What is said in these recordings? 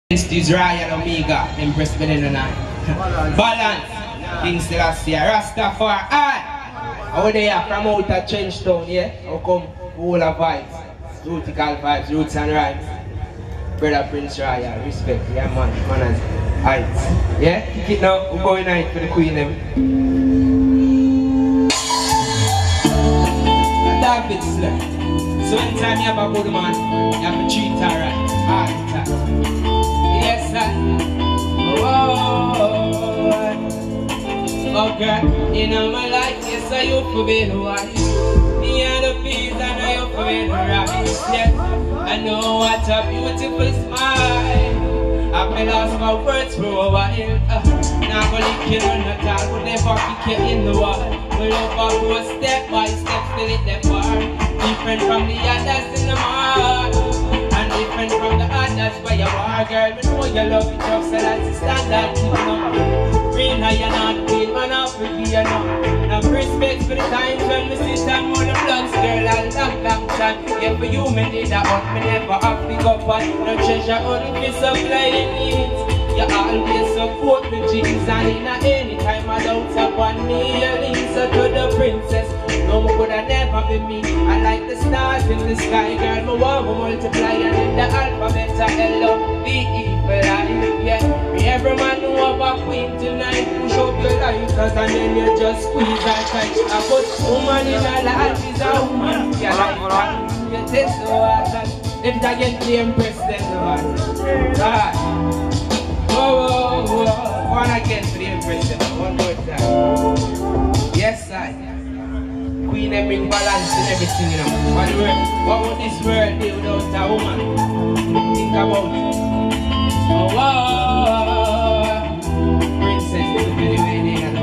This Royal Omega, Empress Benenonai. Balance, King Selassie, Rastafari. Over there, from out of Trenchtown, yeah? How come all of vibes, rootical vibes, roots and rhymes. Brother Prince Royal, respect, yeah man, manners, heights. Yeah? Kick it now, we're going out for the Queen them. David Slur. So anytime you have a good man, you have to treat her right, all the time. Yes, sir. Oh, girl, you know my life, yes, I used to be the wife. Me and the peace, and I used to be the right. Yes, I know what a beautiful smile. I've been lost my words for a while. Now I'm gonna kill on the time, we'll never kick you in the wall. We'll never go step by step till it that far. Different from the others in the mall. Different from the others where you are, girl. We know you love it tough, so that's the standard. Real how you're not real, man, I'll forgive you now. Now respect for the times when we sit and more the bloods, girl, a long time. Yeah, for you, me did that, but me never have to go on. No treasure only for supplying needs. You always support the jeans, and in any time I don't upon me, you listen to the princess. No more could I never be me. I like the stars in the sky, girl. My want to multiply, and in the alphabet L-O-V-E-for-life. Yeah, every man know about queen tonight. Push up your life, cause and then you just squeeze and tight. I put woman in a life is a woman. Yeah, like that. You taste the water. If I get the Empress, then the water. Alright. Whoa, whoa, whoa. One again for the Empress, one more time. Yes, I. Queen and bring balance in everything, you know. What would this world be without a woman? Think about it. Oh, wow. Princess is the very way they are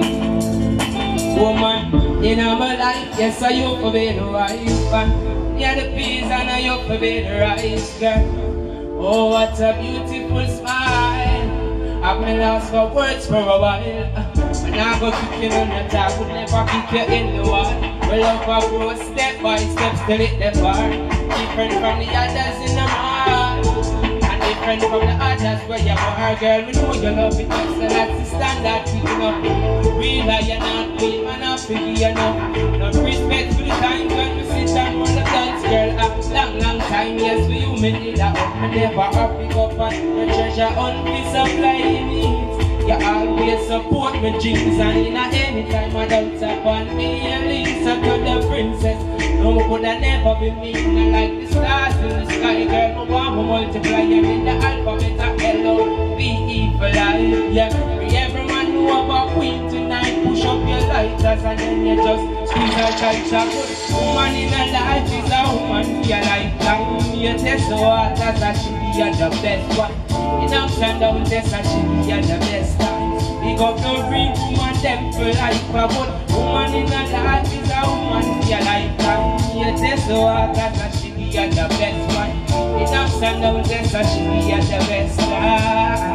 the woman in my life, yes, I used to be the wife. Yeah, the peace and I used to be the rice, girl. Oh, what a beautiful smile. I've been lost for words for a while. And I go kicking on the top, would never kick you in the wall. Well, love I grow step by step, till it the far. Different from the others in the mall. And different from the others where you are, girl. We know you love it, so that's the standard keeping up. Real are you not, real man, not figure you know. No respect for the times when we sit and roll the dance, girl. A long time, yes, for you, me need that up. Me never have pick up on the treasure on the supply needs. You always support my dreams, and in any time I doubt upon me, you listen to the princess. No more could I never be me, not like the stars in the sky, girl. I want to multiply you in the alphabet L-O-V-E for life. Yeah, every man know about queen tonight. Push up your lighters and then you just squeeze her tight. A good woman in a life is a woman for your lifetime. You test the water, that she be the best one. In ups and downs, yes, that she be the best time. Big up no real woman, them for life. A good woman in a life is a woman for your lifetime. You test the water, that she be the best one. In ups and downs, yes, that she be the best time.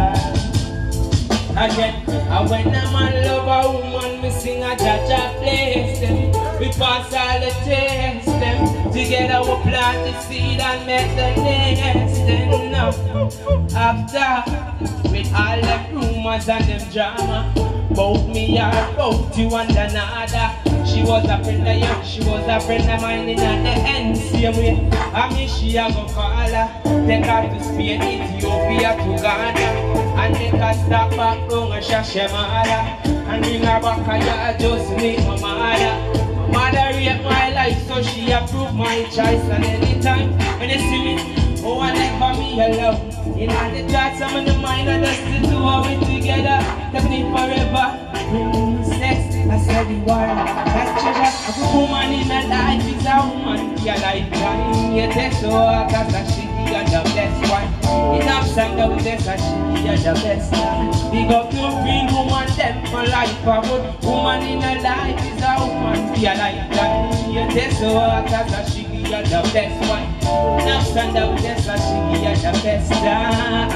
Again, and when a man love a woman, we sing a Jaja place them. We pass all the tests them. Together we plant the seed and make the nest them. Now, after, with all the rumors and them drama, both me or both you and another. She was a friend of yours, she was a friend of mine in the end. Same way, I mean she a go call her. Take her to Spain, Ethiopia, to Ghana. And make her stop back home and Shashemala. And bring her back and just meet my mother. My mother raped my life, so she approved my choice. And anytime when you see me, oh, I never me alone. In all the thoughts, I'm in the mind, and just the two of it together. Definitely forever. Sex, I said the word. That treasure of a woman in a life is a woman for your lifetime. You take so hard, that she you're the best one. In ups and downs, yes, that she you're the best one. Big up to real woman, them for life. A good woman in a life is a woman for your lifetime. You take so hard, that she you're the best one. In ups and downs, yes, that she you're the best one.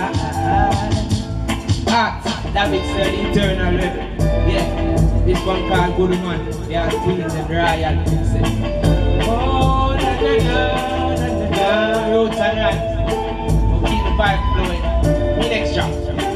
That makes the eternal level. Yeah, this one called Good Man. They are twins and royal princess. Oh, na na na na na na. Roots and rights. 5 flowing. Me next drop.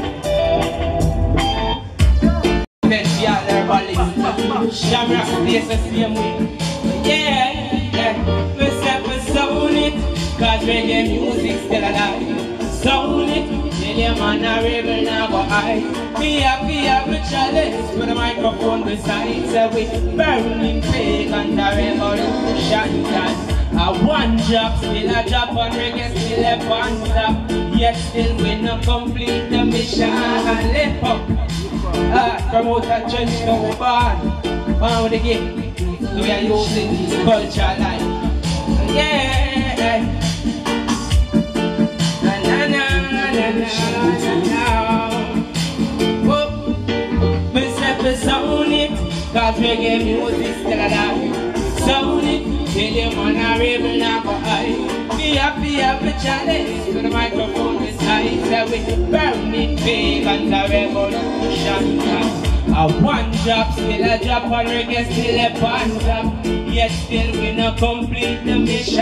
Let's see how everybody Shamrock plays the same way. Yeah. We step and sound it, cause reggae music still alive. Sound it, tell your man a rebel now go high. Be happy, have a challenge with the microphone beside. So we burning pagan, the revolution can. A one drop, still a drop on reggae, still a one drop. Yet still we not complete the mission and lift up. Promote a trench to the barn. On with the game, we are using this culture life. Yeah. We step and sound it, cause reggae music still alive. Sound it, tell your man a rebel now go high. Be happy, have a challenge to the microphone beside. So we burning pagans, a revolution. A one drop, still a drop on reggae, still a one drop. Yet still we not complete the mission.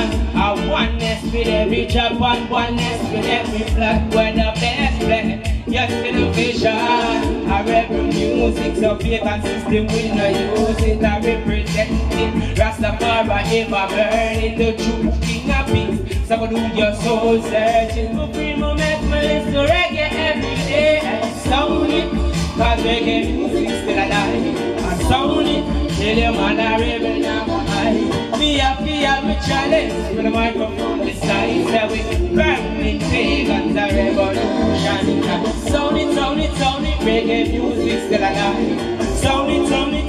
A oneness with every drop and oneness with every flag. We're the best play, yet still a vision. A rebel music, so pagan system we no use it. A representing Rastafari ever burning the truth, king of peace. So do your soul searching for free moment, we listen to reggae every day. Sound it, cause reggae music still alive. And sound it, tell your man a rebel now go high. Be happy, have a challenge with the microphone beside. So we burning pagans, a revolution. Sound it, reggae music still alive. Sound it,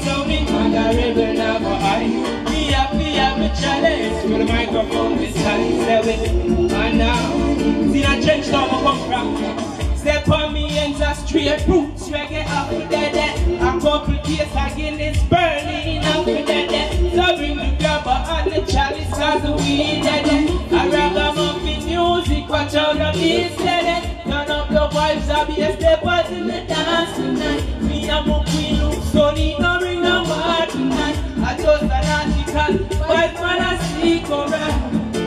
man a rebel now go high. Be happy, have a challenge with the microphone beside. So we, and now, see that trench down I come from. Step on me and a straight roots, reggae up with that. A couple days again it's burning up with that. So bring the grabber and the chalice cause we dead. A ragamuffin music, watch out the beats dead. Turn up the vibes, I'll be a steppers in the dance tonight. Me and my queen look sunny, no bring no war tonight. I just an article, but man I see correct.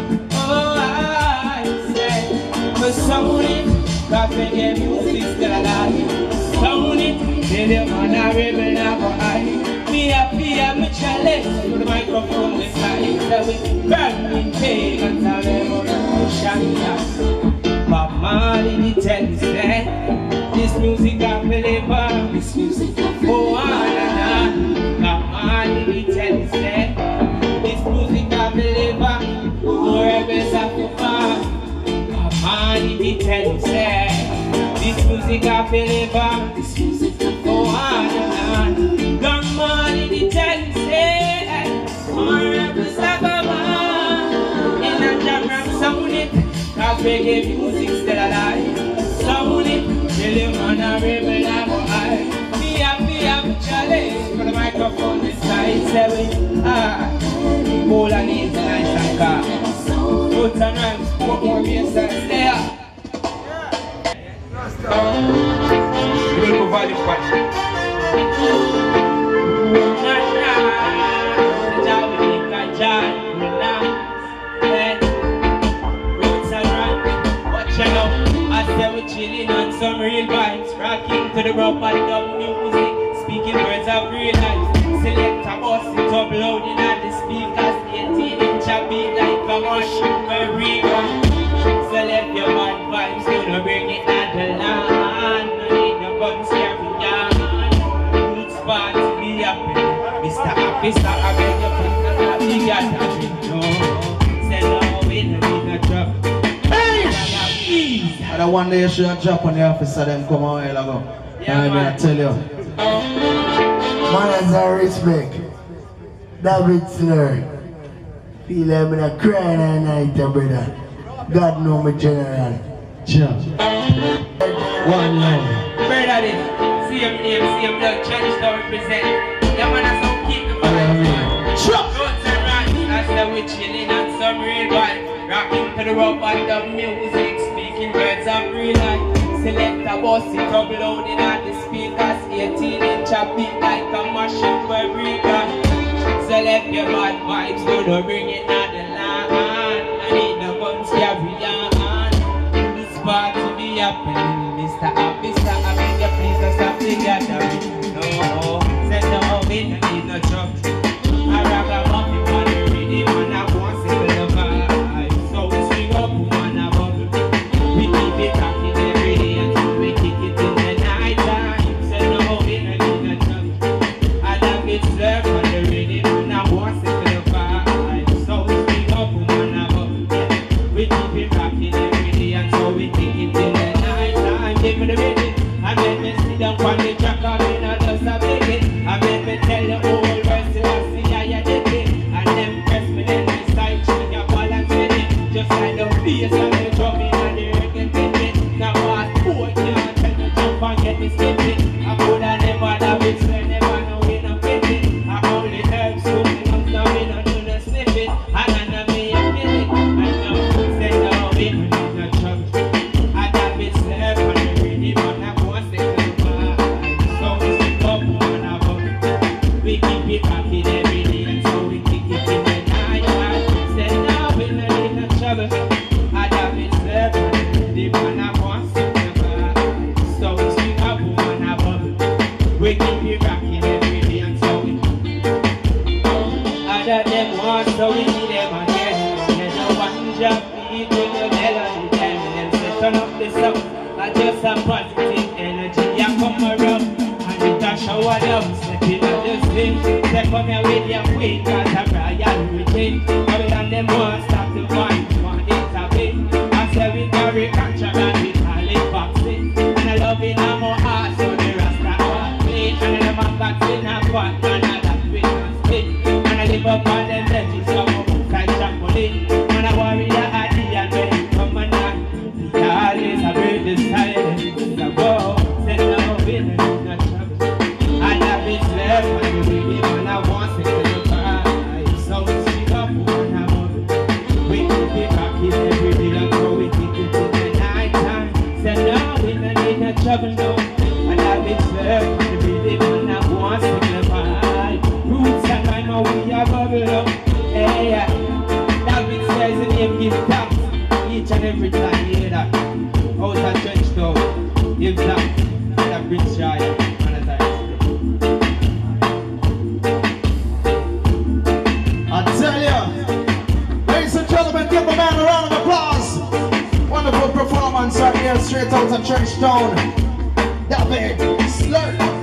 Oh, I say, but sound it. Cause reggae music still alive. Sound it, tell your man a rebel now go high. Be happy, have a challenge to the microphone beside. So we burning pagans, a revolution. Bob Marley he tells that this music I believe on. This music I believe on. Oh, Bob Marley he tells that this music I believe on. Oh, rebels have to fall. Money they tell you say this music I believe on. This music I believe on. Gun money they tell you say more rebels have a man. In a jam rap sound it, cause reggae music still alive. Sound it, tell your man a rebel now go high. Be happy, have a challenge for the microphone beside. Say we all I need is nice and calm. Put and rhymes, what more bass and snare. We'll go value fight. Roots and rhymes, watch out. I say we're chilling on some real vibes. Rocking to the rock and dub music. Speaking words of real life. Select a bus, it up loud in all the speakers. 18-inch a beat like a mushroom where we go. Select your bad vibes, gonna bring it at the land. No need no guns, carry on. Roots party, be happy. Mr. Officer, I beg your friend, you got a drink, no. Say no, we don't need no trouble. Hey! And one day you should drop on the officer, them come a while ago. Yeah, I tell you. Manners and respect. David Slur. Feel like I'm gonna cry all night, brother. God know my general. Jump. One line. Brother, same name, same blood, challenge to represent. Yeah, man, that's how keep the vibes. Roots and rhymes, I say we chilling on some real vibes. Rocking to the rock and the music, speaking words of real life. Select a bus, it up loading on the speakers. 18-inch a beat like a machine where we got. Select your bad vibes, gonna bring it out the land. I need no guns, carry on. This be happening, Mr. Officer. I beg you please don't stop the gathering. No, say no, we don't need no trouble. I rock a muffin on the rhythm and I want to feel the vibe. So we swing up one a bubble. We keep it rocking every day until we kick it in the night time. Say no, we don't need no trouble. I love it surf on the rhythm and I want to feel the vibe. So we swing up one a bubble. We keep it rocking every day until we kick it in the night time. Give me the rhythm. I make me sit down on the track. I mean I just a big it. I make me tell the whole rest of us. And them press me then my side check your balance with it. Just like the bass and the drumming and the reggae beat. Now what boy can't tell me jump and get me skipping. I coulda never love it, so never know we no fit it. I only help something else, now we no do the sniff it. And I know me a feel it. I know say no, we no need no trouble. I got it slap on the rhythm and I go and stick to the vibe. So we stick up one of them. We keep it rocking every day. I have it slept, the man I want to never. So we swing up one a bubble. We keep it rocking every day and so we other them want, so we need them again. There's no one job beat with the melody then. Them say turn up the sound. I just a positive energy. I come around and it a shower down. Stepping on the swing. They come here with your queen, cause a royal routine. And them want stop the vibe. I say we carry contraband, we call it boxing. And I love it on my heart, so the rasta are clean. And I never got in a pot, and I that we can split. And I live up on them veggies, so I'm up like trampoline. And I worry that I did, and when you come and knock, the always a break the silence. So go, say no, we don't need no trouble. I have it left, and we really man, I want to go to cry. So we speak up, one a bubble. We keep it rocking every day, until we kick it in the night time. Say no, we don't need no trouble, no. And I've been served on the rhythm and I want to simplify. Roots and my mouth, we are bubble up. Hey, David says the name give thanks each and every time you hear that. Out of church town, give thanks. That brings joy and a I tell you, ladies and gentlemen, give the man a round of applause. Wonderful performance right here, straight out of Churchtown. David Slurp.